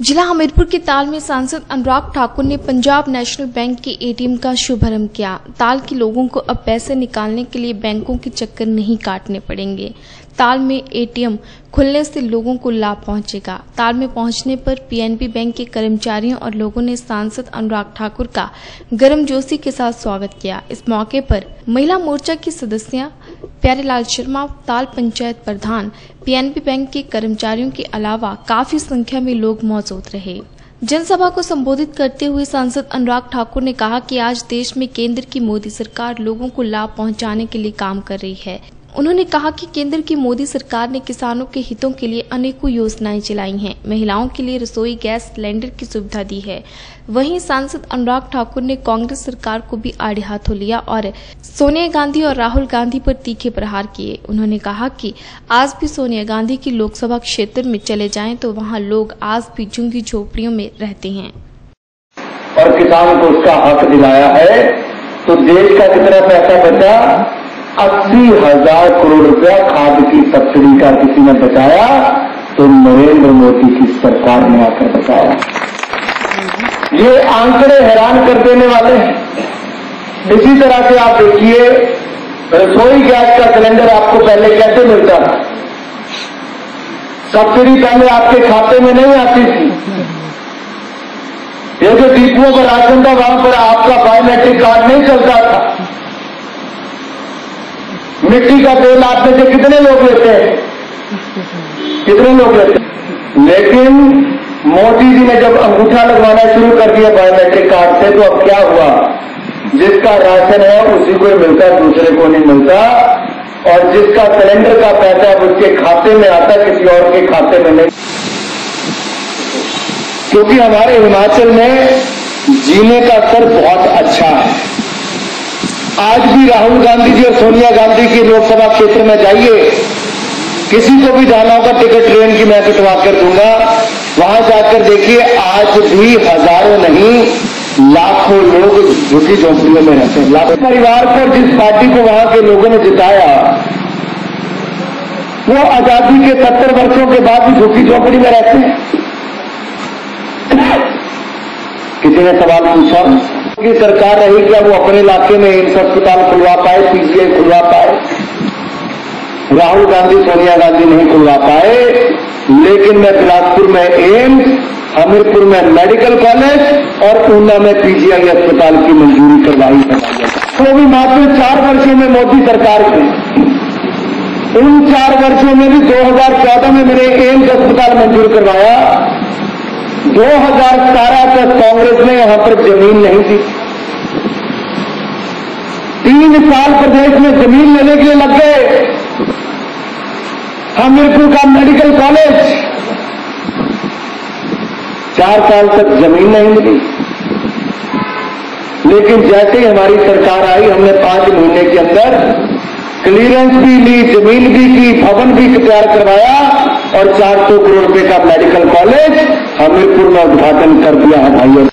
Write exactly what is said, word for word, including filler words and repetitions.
जिला हमीरपुर के ताल में सांसद अनुराग ठाकुर ने पंजाब नेशनल बैंक के एटीएम का शुभारंभ किया। ताल के लोगों को अब पैसे निकालने के लिए बैंकों के चक्कर नहीं काटने पड़ेंगे। ताल में एटीएम खुलने से लोगों को लाभ पहुंचेगा। ताल में पहुंचने पर पीएनबी बैंक के कर्मचारियों और लोगों ने सांसद अनुराग ठाकुर का गर्मजोशी के साथ स्वागत किया। इस मौके पर महिला मोर्चा की सदस्या प्यारेलाल शर्मा, ताल पंचायत प्रधान, पीएनबी बैंक के कर्मचारियों के अलावा काफी संख्या में लोग मौजूद रहे। जनसभा को संबोधित करते हुए सांसद अनुराग ठाकुर ने कहा कि आज देश में केंद्र की मोदी सरकार लोगों को लाभ पहुंचाने के लिए काम कर रही है। उन्होंने कहा कि केंद्र की मोदी सरकार ने किसानों के हितों के लिए अनेकों योजनाएं चलाई हैं, महिलाओं के लिए रसोई गैस सिलेंडर की सुविधा दी है। वहीं सांसद अनुराग ठाकुर ने कांग्रेस सरकार को भी आड़े हाथों लिया और सोनिया गांधी और राहुल गांधी पर तीखे प्रहार किए। उन्होंने कहा कि आज भी सोनिया गांधी की लोकसभा क्षेत्र में चले जाएं तो वहां लोग आज भी झुग्गी झोपड़ियों में रहते हैं और किसान को उसका हक दिलाया है। तो देश का कितना पैसा बचा? अस्सी हजार करोड़ रुपया खाद की सब्सिडी का किसी ने बचाया तो नरेंद्र मोदी की सरकार ने आकर बचाया। ये आंकड़े हैरान कर देने वाले हैं। इसी तरह से आप देखिए, रसोई गैस का सिलेंडर आपको पहले कैसे मिलता था? सब्सिडी पहले आपके खाते में नहीं आती थी। ये जो डिपुओं पर राशन था वहां पर आपका बायोमेट्रिक कार्ड नहीं चलता था। मिट्टी का तेल आप में से कितने लोग लेते हैं? कितने लोग लेते हैं? लेकिन मोदी जी ने जब अंगूठा लगवाना शुरू कर दिया बायोमेट्रिक कार्ड से, तो अब क्या हुआ? जिसका राशन है उसी को मिलता, दूसरे को नहीं मिलता। और जिसका सिलेंडर का पैसा उसके खाते में आता, किसी और के खाते में नहीं। क्योंकि हमारे हिमाचल में जीने का स्तर बहुत अच्छा है। आज भी राहुल गांधी जी और सोनिया गांधी की लोकसभा क्षेत्र में जाइए, किसी को भी जाना होगा टिकट ट्रेन की मैं कटवा कर दूंगा। वहां जाकर देखिए, आज भी हजारों नहीं लाखों लोग झुग्गी झोंपड़ियों में रहते हैं। लाखों परिवार पर जिस पार्टी को वहां के लोगों ने जिताया, वो आजादी के सत्तर वर्षों के बाद भी झुग्गी झोंपड़ी में रहते हैं। किसी ने सवाल पूछा कि सरकार रही क्या वो अपने इलाके में एम्स अस्पताल खुलवा पाए, पीजीआई खुलवा पाए? राहुल गांधी, सोनिया गांधी नहीं खुलवा पाए, लेकिन मैं बिलासपुर में एम्स, हमीरपुर में मेडिकल कॉलेज और ऊना में पीजीआई अस्पताल की मंजूरी करवाई है। वो भी मात्र चार वर्षों में मोदी सरकार की। उन चार वर्षों में भी दो हजार चौदह में मैंने एम्स अस्पताल मंजूर करवाया। दो हजार सतारह तक कांग्रेस ने यहां पर जमीन नहीं दी। तीन साल प्रदेश में जमीन लेने के लिए लग गए। हमीरपुर का मेडिकल कॉलेज, चार साल तक जमीन नहीं मिली। लेकिन जैसे ही हमारी सरकार आई, हमने पांच महीने के अंदर क्लियरेंस भी ली, जमीन भी की, भवन भी तैयार करवाया और चार सौ करोड़ रुपए का मेडिकल कॉलेज हमीरपुर में उद्घाटन कर दिया है भाइयों।